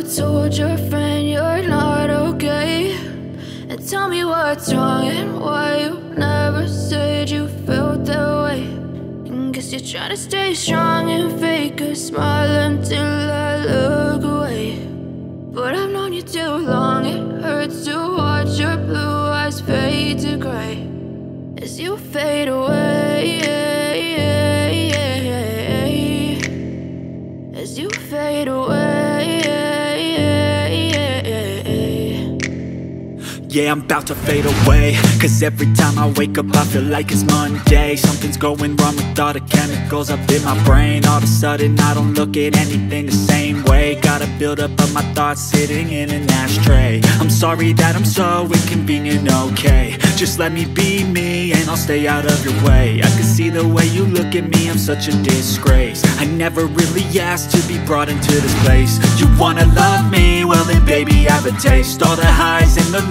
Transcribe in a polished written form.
told your friend you're not okay? And tell me what's wrong and why you never said you felt that way. And guess you're trying to stay strong and fake a smile until I look away. But I've known you too long, it hurts to watch your blue eyes fade to gray as you fade away, as you fade away. Yeah, I'm about to fade away, cause every time I wake up I feel like it's Monday. Something's going wrong with all the chemicals up in my brain. All of a sudden I don't look at anything the same way. Gotta build up of my thoughts sitting in an ashtray. I'm sorry that I'm so inconvenient, okay? Just let me be me and I'll stay out of your way. I can see the way you look at me, I'm such a disgrace. I never really asked to be brought into this place. You wanna love me? Well then baby, have a taste. All the highs and the